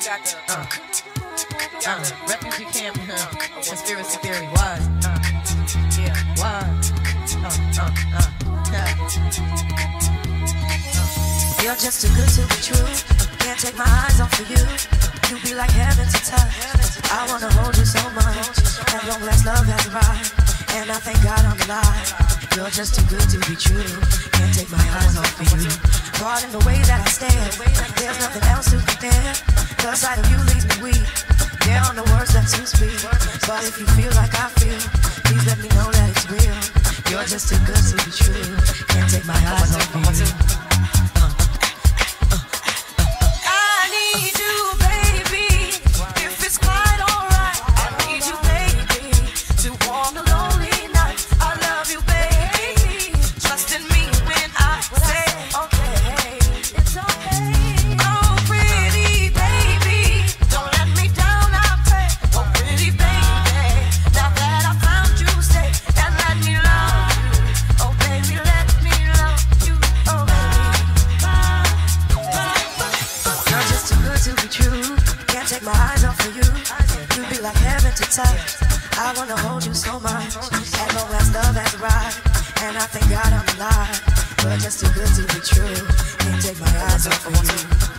Refugee camp, conspiracy theory, what? Yeah, what? You're just too good to be true. Can't take my eyes off of you. You be like heaven to touch. I wanna hold you so much. At long last love has arrived, and I thank God I'm alive. You're just too good to be true. Can't take my eyes off of you. Caught in the way that I stare, there's nothing else to compare. The sight of you leaves me weak. There are no words left to speak, but if you feel like I feel, please let me know that it's real. You're just too good to be true. Can't take my eyes off of you. My eyes off of you. You be like heaven to touch. I wanna hold you so much. At long last love has arrived, and I thank God I'm alive. You're just too good to be true. Can't take my eyes off of you.